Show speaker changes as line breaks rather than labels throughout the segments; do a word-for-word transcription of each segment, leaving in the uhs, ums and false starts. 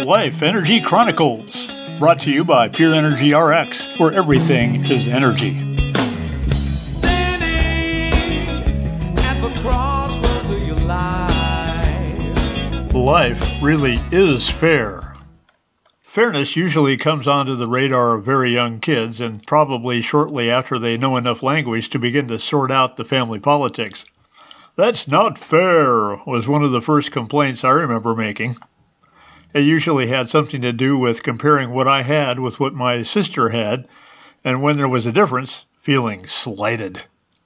Life Energy Chronicles, brought to you by Pure Energy R X, where everything is energy.
Standing at the crossroads of your life.
Life really is fair. Fairness usually comes onto the radar of very young kids, and probably shortly after they know enough language to begin to sort out the family politics. "That's not fair," was one of the first complaints I remember making. It usually had something to do with comparing what I had with what my sister had, and when there was a difference, feeling slighted.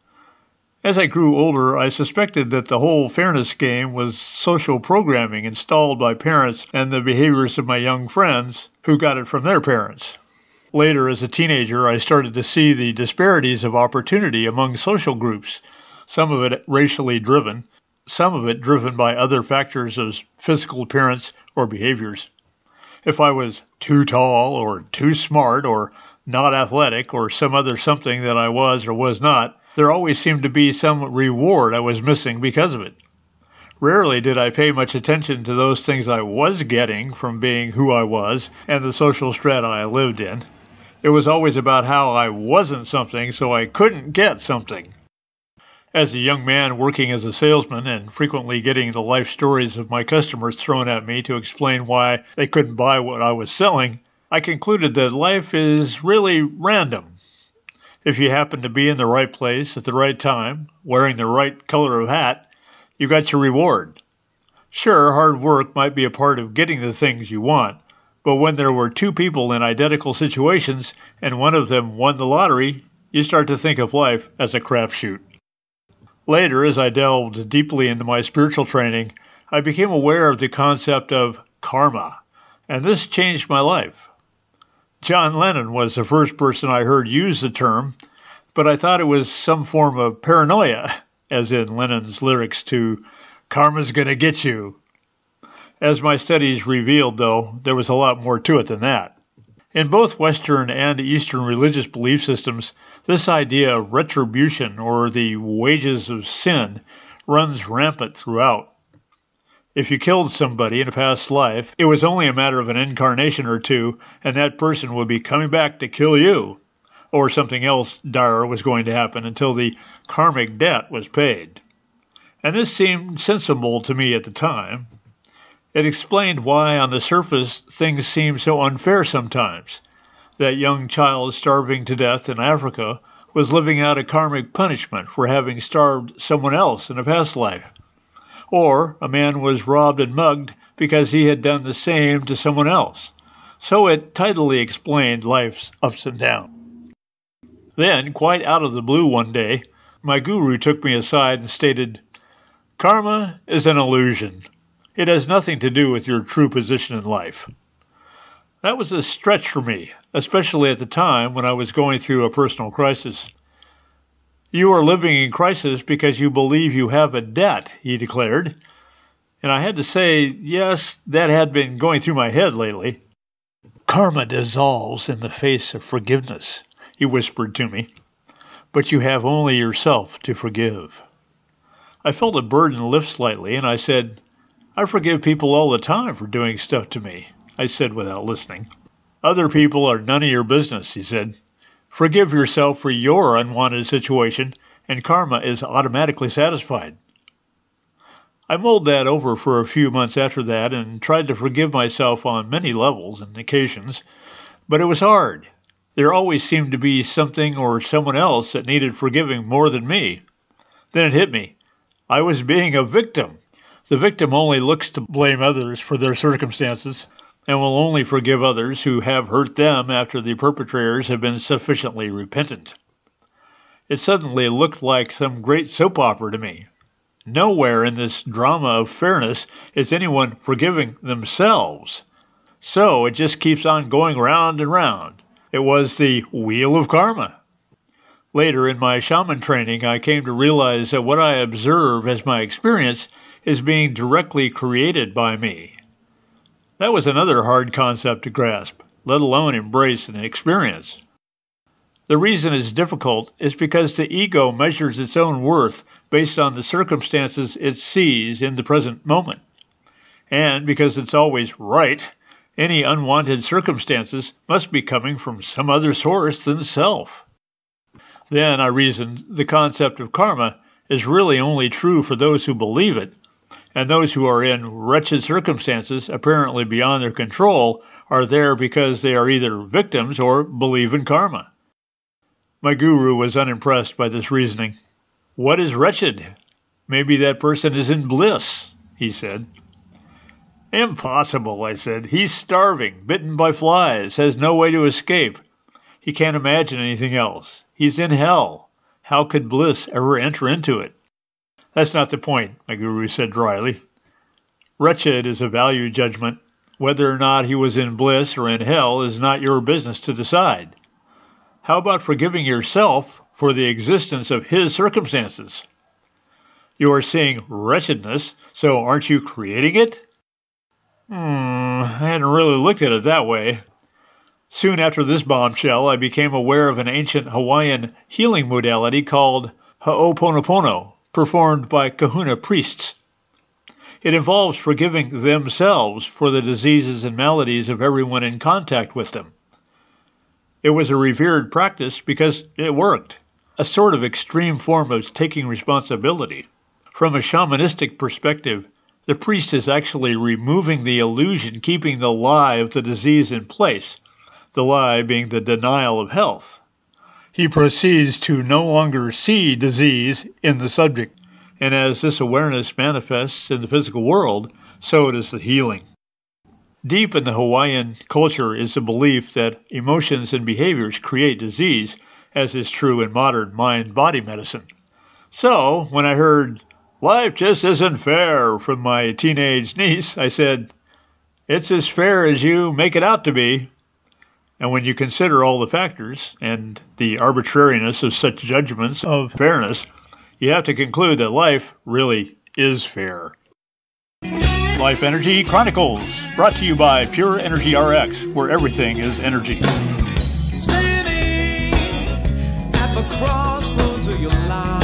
As I grew older, I suspected that the whole fairness game was social programming installed by parents and the behaviors of my young friends who got it from their parents. Later, as a teenager, I started to see the disparities of opportunity among social groups, some of it racially driven, some of it driven by other factors of physical appearance or behaviors. If I was too tall or too smart or not athletic or some other something that I was or was not, there always seemed to be some reward I was missing because of it. Rarely did I pay much attention to those things I was getting from being who I was and the social strata I lived in. It was always about how I wasn't something, so I couldn't get something. As a young man working as a salesman and frequently getting the life stories of my customers thrown at me to explain why they couldn't buy what I was selling, I concluded that life is really random. If you happen to be in the right place at the right time, wearing the right color of hat, you got your reward. Sure, hard work might be a part of getting the things you want, but when there were two people in identical situations and one of them won the lottery, you start to think of life as a crapshoot. Later, as I delved deeply into my spiritual training, I became aware of the concept of karma, and this changed my life. John Lennon was the first person I heard use the term, but I thought it was some form of paranoia, as in Lennon's lyrics to "Karma's Gonna Get You." As my studies revealed, though, there was a lot more to it than that. In both Western and Eastern religious belief systems, this idea of retribution, or the wages of sin, runs rampant throughout. If you killed somebody in a past life, it was only a matter of an incarnation or two, and that person would be coming back to kill you, or something else dire was going to happen until the karmic debt was paid. And this seemed sensible to me at the time. It explained why, on the surface, things seemed so unfair sometimes. That young child starving to death in Africa was living out a karmic punishment for having starved someone else in a past life. Or a man was robbed and mugged because he had done the same to someone else. So it tidily explained life's ups and downs. Then, quite out of the blue one day, my guru took me aside and stated, "Karma is an illusion. It has nothing to do with your true position in life." That was a stretch for me, especially at the time when I was going through a personal crisis. "You are living in crisis because you believe you have a debt," he declared. And I had to say, yes, that had been going through my head lately. "Karma dissolves in the face of forgiveness," he whispered to me. "But you have only yourself to forgive." I felt a burden lift slightly, and I said, "I forgive people all the time for doing stuff to me," I said without listening. "Other people are none of your business," he said. "Forgive yourself for your unwanted situation, and karma is automatically satisfied." I mulled that over for a few months after that and tried to forgive myself on many levels and occasions, but it was hard. There always seemed to be something or someone else that needed forgiving more than me. Then it hit me. I was being a victim. The victim only looks to blame others for their circumstances, and will only forgive others who have hurt them after the perpetrators have been sufficiently repentant. It suddenly looked like some great soap opera to me. Nowhere in this drama of fairness is anyone forgiving themselves. So it just keeps on going round and round. It was the wheel of karma. Later in my shaman training, I came to realize that what I observe as my experience is being directly created by me. That was another hard concept to grasp, let alone embrace and experience. The reason it's difficult is because the ego measures its own worth based on the circumstances it sees in the present moment. And because it's always right, Any unwanted circumstances must be coming from some other source than self. Then, I reasoned, the concept of karma is really only true for those who believe it, and those who are in wretched circumstances apparently beyond their control are there because they are either victims or believe in karma. My guru was unimpressed by this reasoning. What is wretched? Maybe that person is in bliss, he said. Impossible, I said. He's starving, bitten by flies, has no way to escape. He can't imagine anything else. He's in hell. How could bliss ever enter into it? That's not the point, my guru said dryly. Wretched is a value judgment. Whether or not he was in bliss or in hell is not your business to decide. How about forgiving yourself for the existence of his circumstances? You are seeing wretchedness, so aren't you creating it? Hmm, I hadn't really looked at it that way. Soon after this bombshell, I became aware of an ancient Hawaiian healing modality called Ho'oponopono, performed by kahuna priests. It involves forgiving themselves for the diseases and maladies of everyone in contact with them. It was a revered practice because it worked, a sort of extreme form of taking responsibility. From a shamanistic perspective, the priest is actually removing the illusion keeping the lie of the disease in place, the lie being the denial of health. He proceeds to no longer see disease in the subject, and as this awareness manifests in the physical world, so does the healing. Deep in the Hawaiian culture is the belief that emotions and behaviors create disease, as is true in modern mind-body medicine. So, when I heard, "Life just isn't fair," from my teenage niece, I said, "It's as fair as you make it out to be." And when you consider all the factors and the arbitrariness of such judgments of fairness, you have to conclude that life really is fair. Life Energy Chronicles, brought to you by Pure Energy R X, where everything is energy.
Standing at the crossroads of your life.